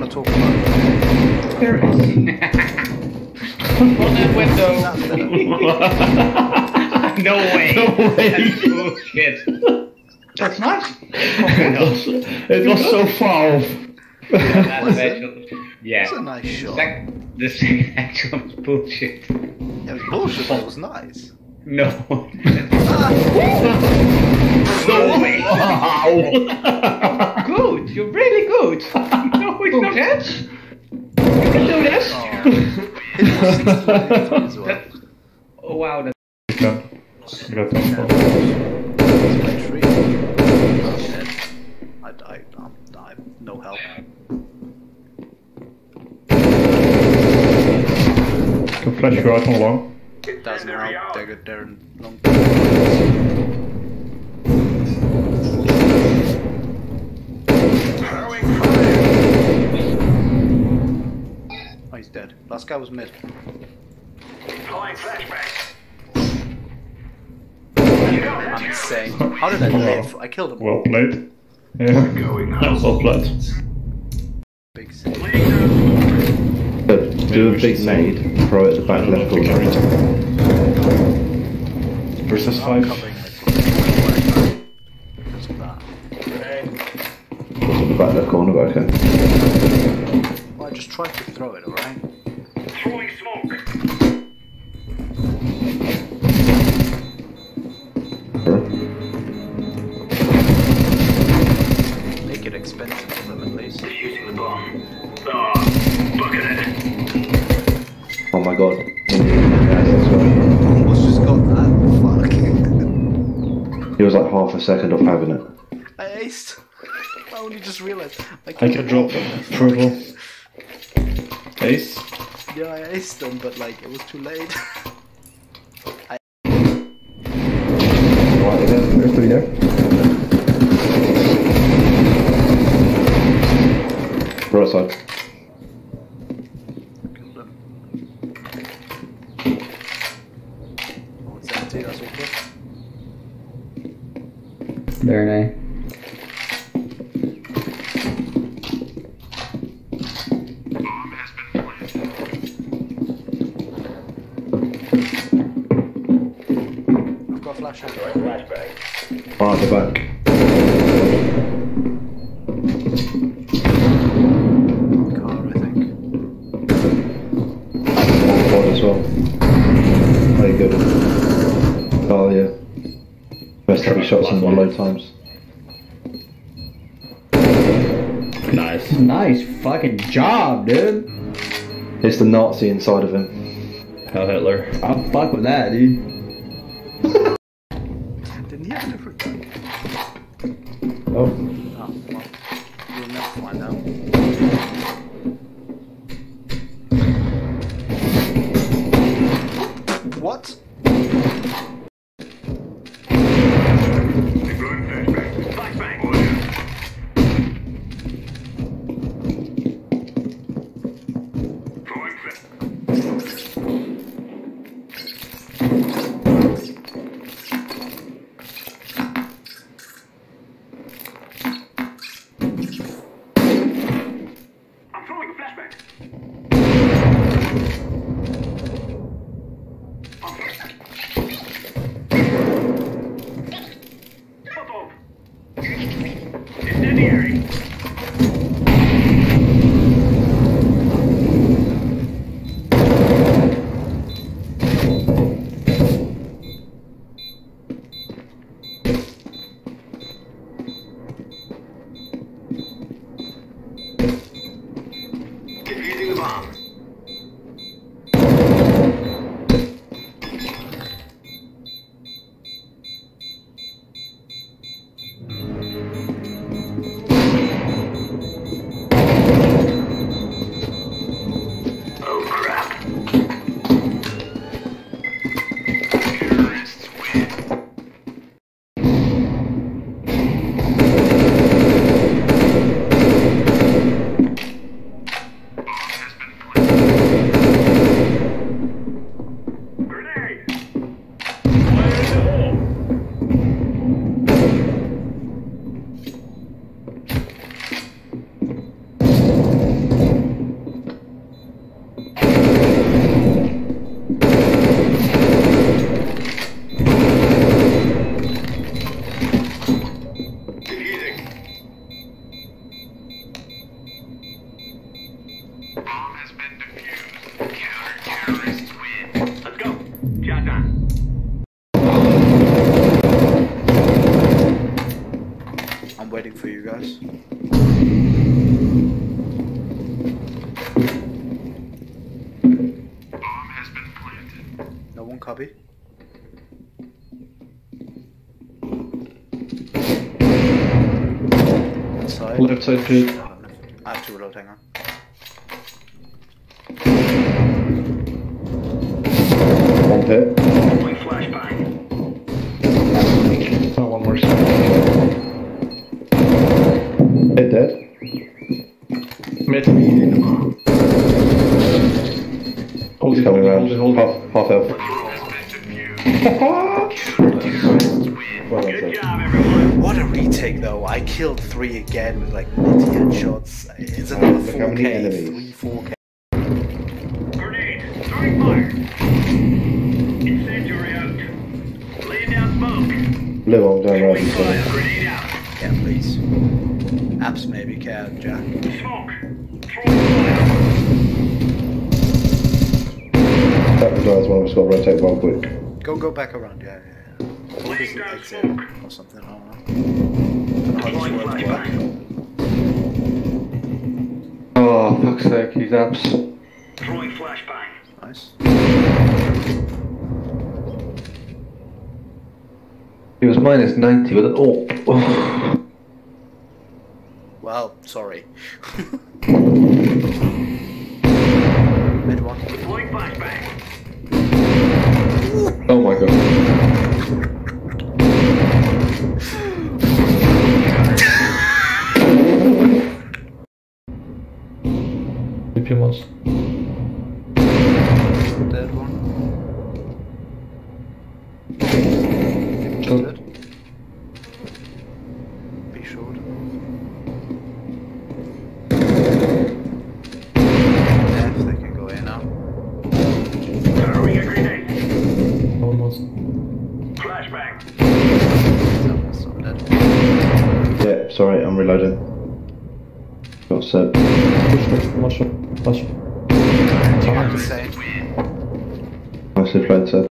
talking about? There is. On that window. No way. No way. That's bullshit. That's nice. It was so far off. Yeah, that's actual. Yeah. That's a nice shot. The second actual was bullshit. Yeah, it was bullshit, but it was nice. No. No way. Wow. Good. You're really good. No, it's not that. You can do this. Well. Oh wow. That Yeah. Got that. That's my tree. Oh shit. I died. I'm no help. Can flash you out on long. Doesn't help. They're long. Oh, he's dead. Last guy was mid. I'm insane. How did I live? I killed him. Well played. Yeah. Well played. Big save. Do a big nade, throw it at the back left corner. Versus I'm 5. covering it. Because of that. What's at the back left corner, but okay. Well, I just tried to throw it, alright? Throwing smoke. Make it expensive for them at least. Defusing the bomb. Ah, bucket it. Oh my god. Yeah, Almost just got that. Fuck. he was like half a second off having it. I aced. I only just realized. I can drop purple. Ace. Yeah, I aced them, but like, it was too late. Right, there's 3 there. Right side. Killed them. Oh, it's empty, that's okay. Very nice. I've got a flash out. Right at the back. Car, I think. One quad as well. Very good. Oh yeah. Best heavy shots in one load times. Nice. Nice fucking job, dude. It's the Nazi inside of him. Hell Hitler. I'll fuck with that, dude. Didn't he have a different gun? Oh. Oh, well. We'll never find out. What? Deploying flashbang. Flashbang. Order. Throwing flash. I'm throwing a flashbang. Pop up. Incendiary. Defusing the Let's go. Job done. I'm waiting for you guys. No one copy. Inside. Left side pit. I have to reload, hang on. One pit. Throwing flashbang. Oh, one more side. Pit dead. Mid. Hold He's it, coming hold around. it, hold it. Half health. Well done, Good sir. job, everyone. What a retake though. I killed 3 again with like 90 headshots. It's another Look how many 4k. enemies. 3, 4k. Grenade. Throwing fire. Incendiary out. Laying down smoke. Blue on down right. Throwing fire. Grenade out. Yeah, please. Apps maybe can, Jack. Smoke. Throwing fire. That was one of us got to rotate well quick. Go back around, yeah. Laying down Exit smoke. or something, I don't know. Deploying flashbang. Oh, fuck's sake, these apps. Throwing flashbang. Nice. He was minus 90 with an AWP. Well, sorry. Mid one. Deploying flashbang. Oh my god. DP once. Dead one. Good. Dead. Be short. Dead, they can go in now. Throwing a grenade. Almost. Flashbang. So dead. Yeah, sorry, I'm reloading. Got set. Much. Insane. Nicely played, sir.